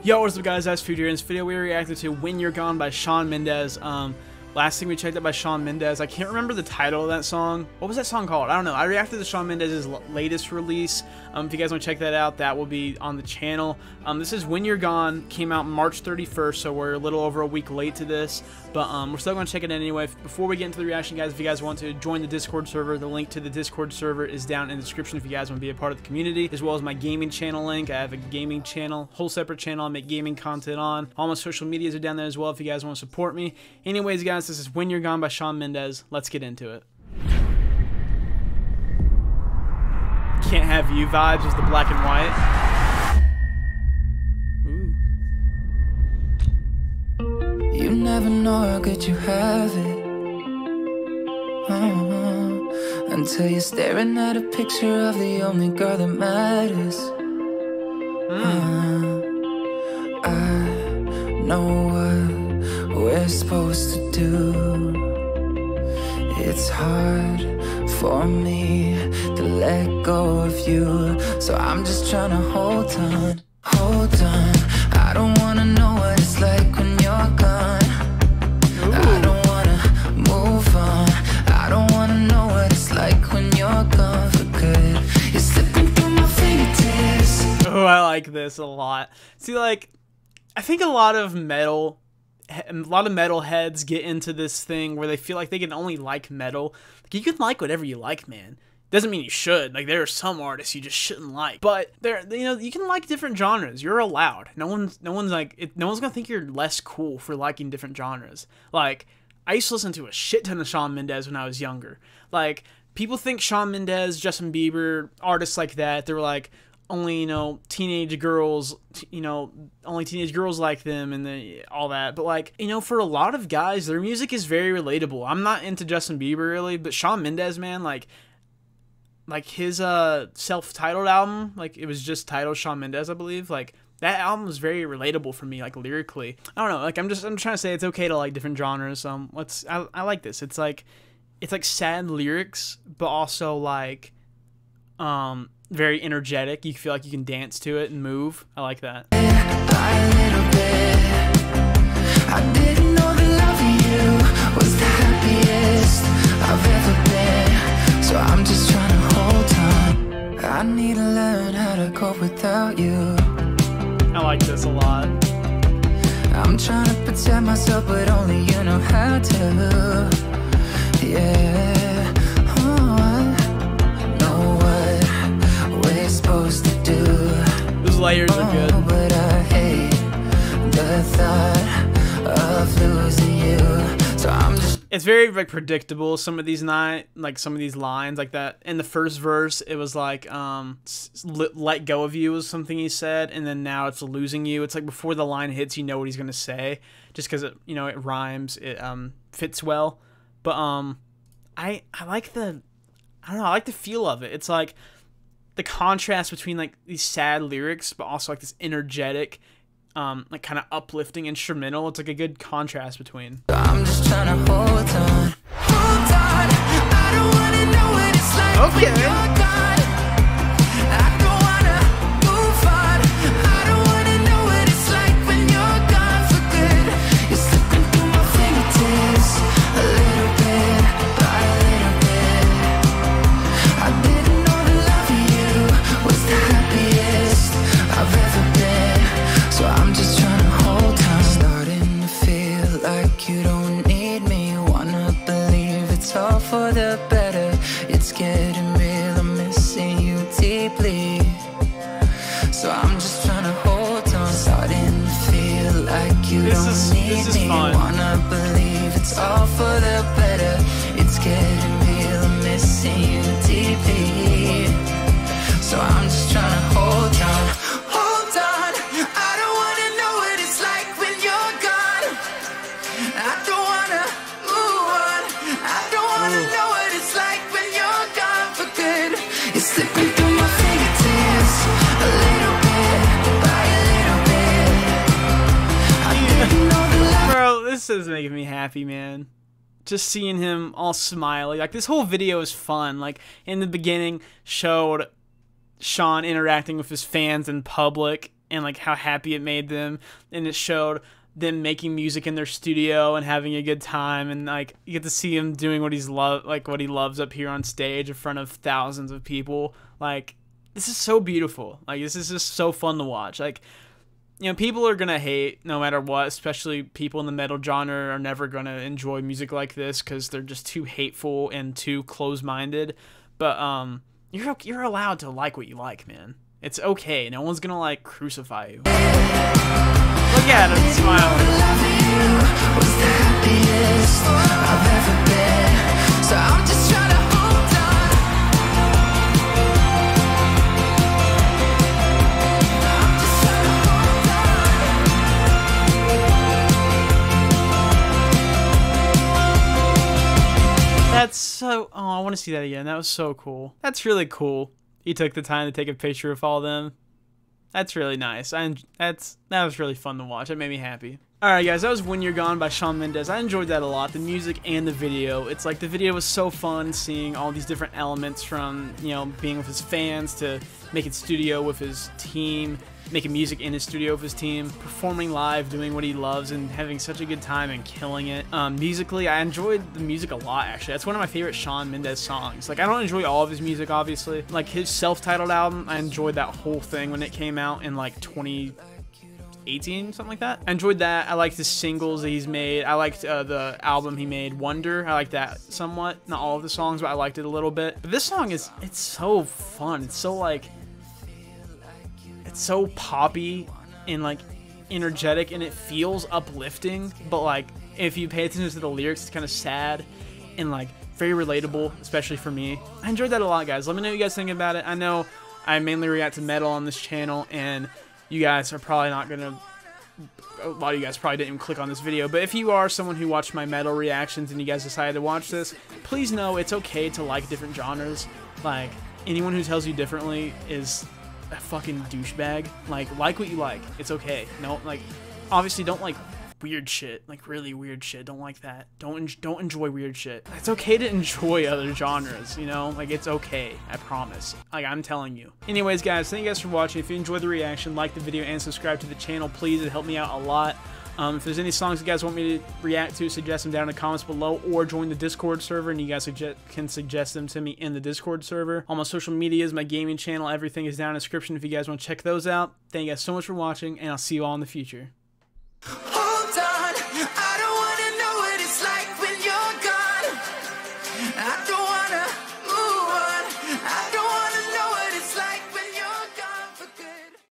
Yo, what's up guys, Ice Food here. In this video we reacted to When You're Gone by Shawn Mendes. Last thing we checked out by Shawn Mendes, I can't remember the title of that song. What was that song called? I don't know. I reacted to Shawn Mendes' latest release. If you guys want to check that out, that will be on the channel. This is When You're Gone, came out March 31st, so we're a little over a week late to this. But we're still going to check it out anyway. Before we get into the reaction, guys, if you guys want to join the Discord server, the link to the Discord server is down in the description if you guys want to be a part of the community, as well as my gaming channel link. I have a gaming channel, whole separate channel I make gaming content on. All my social medias are down there as well if you guys want to support me. Anyways, guys, this is When You're Gone by Shawn Mendes. Let's get into it. Can't Have You vibes is the black and white. You never know how good you have it until you're staring at a picture of the only girl that matters. I know what we're supposed to do. It's hard for me to let go of you, so I'm just trying to hold on, hold on. I don't wanna know what it's like when you're gone. I don't wanna move on. I don't wanna know what it's like when you're gone for good. You're slipping through my fingertips. Oh, I like this a lot. See, like, I think a lot of metal heads get into this thing where they feel like they can only like metal. Like, you can like whatever you like, man. Doesn't mean you should. Like, there are some artists you just shouldn't like, but you can like different genres. You're allowed. No one's gonna think you're less cool for liking different genres. Like, I used to listen to a shit ton of Shawn Mendes when I was younger. Like, people think Shawn Mendes, Justin Bieber, artists like that, they're like, only, teenage girls, only teenage girls like them and all that. But, like, for a lot of guys, their music is very relatable. I'm not into Justin Bieber, really, but Shawn Mendes, man, like his self-titled album, like, it was just titled Shawn Mendes, I believe. Like, that album was very relatable for me, like, lyrically. I don't know, like, I'm trying to say it's okay to like different genres. I like this. It's like sad lyrics, but also like very energetic. You feel like you can dance to it and move. I like that. I didn't know the love of you was the happiest I've ever been, so I'm just trying to hold on. I need to learn how to cope without you. I like this a lot. I'm trying to protect myself, but only you know how to. Yeah, I know what we're supposed to do. Those layers are good. But I hate the thought of losing you, so I'm just. It's very, like, predictable. Some of these lines, like that. In the first verse, it was like, "Let go of you" was something he said, and then now it's "losing you." It's like before the line hits, you know what he's gonna say, just because it rhymes, it fits well. But I like the, I don't know, I like the feel of it. It's like the contrast between like these sad lyrics, but also like this energetic, like kind of uplifting instrumental. It's like a good contrast between. I'm just trying to hold on, hold on. I don't wanna know what it's like when you're gone. I don't wanna move on. I don't wanna know what it's like when you're gone for good. You're slipping through my fingertips, a little bit by a little bit. I didn't know the love of you was the happiest I've ever been, so I'm just trying to hold on. Starting to feel like you don't need me. Wanna believe it's all for the better. It's getting real, I'm missing you deeply, so I'm just trying to hold on. Starting to feel like you don't need me. Wanna believe it's all for the better. It's getting real, I'm missing you deeply, so I'm just trying to hold on. Hold on. I don't wanna know what it's like when you're gone. I don't wanna move on. I don't wanna know what it's like when you're gone for good. You're slipping through my fingertips, a little bit by a little bit. I didn't know the love. Bro, this is making me happy, man. Just seeing him all smiley. Like, this whole video is fun. Like, in the beginning, showed Shawn interacting with his fans in public, and like how happy it made them, and it showed them making music in their studio and having a good time, and like you get to see him doing what what he loves up here on stage in front of thousands of people. Like, this is so beautiful. Like, this is just so fun to watch. Like, you know, people are gonna hate no matter what, especially people in the metal genre are never gonna enjoy music like this because they're just too hateful and too close-minded. But you're allowed to like what you like, man. It's okay. No one's gonna like crucify you. Look at him smiling. Was the happiest I've ever been. So I'm just trying to hold on. I'm just trying to hold on. That's so. Oh, I want to see that again. That was so cool. That's really cool. He took the time to take a picture of all of them. That's really nice. That was really fun to watch. It made me happy. Alright guys, that was When You're Gone by Shawn Mendes. I enjoyed that a lot, the music and the video. It's like the video was so fun, seeing all these different elements from, you know, being with his fans to making studio with his team, making music in his studio with his team, performing live, doing what he loves, and having such a good time and killing it. Musically, I enjoyed the music a lot, actually. That's one of my favorite Shawn Mendes songs. Like, I don't enjoy all of his music, obviously. Like, his self-titled album, I enjoyed that whole thing when it came out in, like, 2018, something like that. I enjoyed that. I liked the singles that he's made. I liked the album he made, Wonder. I liked that somewhat. Not all of the songs, but I liked it a little bit. But this song it's so fun. It's so, like, it's so poppy and, like, energetic, and it feels uplifting. But, like, if you pay attention to the lyrics, it's kind of sad and, like, very relatable, especially for me. I enjoyed that a lot, guys. Let me know what you guys think about it. I know I mainly react to metal on this channel, and you guys are probably not gonna, a lot of you guys probably didn't even click on this video, but if you are someone who watched my metal reactions and you guys decided to watch this, please know it's okay to like different genres. Like, anyone who tells you differently is a fucking douchebag. Like what you like. It's okay. No, like, obviously don't like weird shit, like really weird shit. Don't like that. Don't enjoy weird shit. It's okay to enjoy other genres, you know? Like, it's okay. I promise. Like, I'm telling you. Anyways, guys, thank you guys for watching. If you enjoyed the reaction, like the video and subscribe to the channel, please. It helped me out a lot. If there's any songs you guys want me to react to, suggest them down in the comments below, or join the Discord server, and you guys can suggest them to me in the Discord server. All my social medias, my gaming channel, everything is down in the description if you guys want to check those out. Thank you guys so much for watching, and I'll see you all in the future. Hold on, I don't wanna know what it's like when you're gone. I don't